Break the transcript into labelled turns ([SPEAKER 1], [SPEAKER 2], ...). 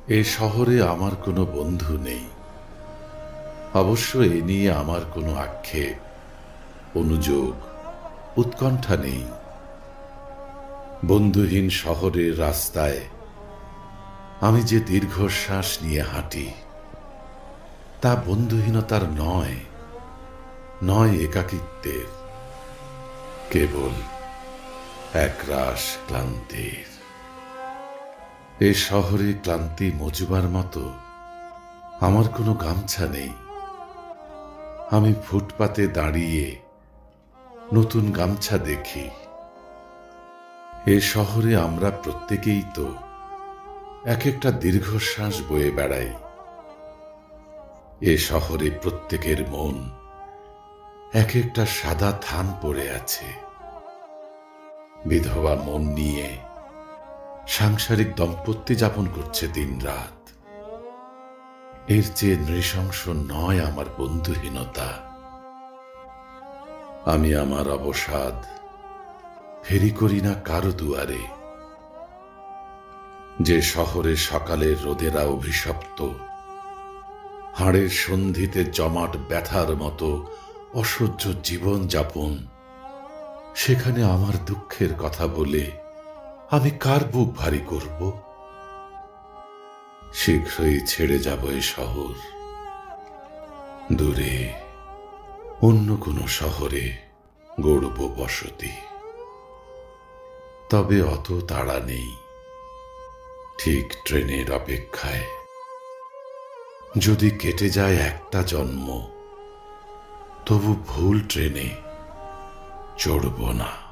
[SPEAKER 1] এ শহরে আমার কোনো বন্ধু নেই। অবশ্য এ নিয়ে আমার কোনো আক্ষেপ, অনুযোগ, উৎকণ্ঠা নেই। বন্ধুহীন শহরের রাস্তায় আমি যে দীর্ঘশ্বাস নিয়ে হাঁটি, তা বন্ধুহীনতার নয়, নয় একাকিত্বের, কেবল একরাশ ক্লান্তির। এ শহরে ক্লান্তি মুছবার মতো আমার কোনো গামছা নেই। আমি ফুটপাতে দাঁড়িয়ে নতুন গামছা দেখি। এ শহরে আমরা প্রত্যেকেই তো এক একটা দীর্ঘশ্বাস বয়ে বেড়াই। এ শহরে প্রত্যেকের মন এক একটা সাদা থান পড়ে আছে। বিধবা মন নিয়ে সাংসারিক দম্পতি যাপন করছে দিনরাত। এর চেয়ে নৃশংস নয় আমার বন্ধুহীনতা। আমি আমার অবসাদ ফেরি করি না কারো দুয়ারে। যে শহরে সকালের রোদেরা অভিশপ্ত, হাড়ের সন্ধিতে জমাট ব্যথার মতো অসহ্য জীবন যাপন, সেখানে আমার দুঃখের কথা বলে আমি কার বুক ভারী করব? শীঘ্রই ছেড়ে যাব এ শহর, দূরে অন্য কোনো শহরে গড়ব বসতি। তবে অত তাড়া নেই, ঠিক ট্রেনের অপেক্ষায়। যদি কেটে যায় একটা জন্ম, তবু ভুল ট্রেনে চড়ব না।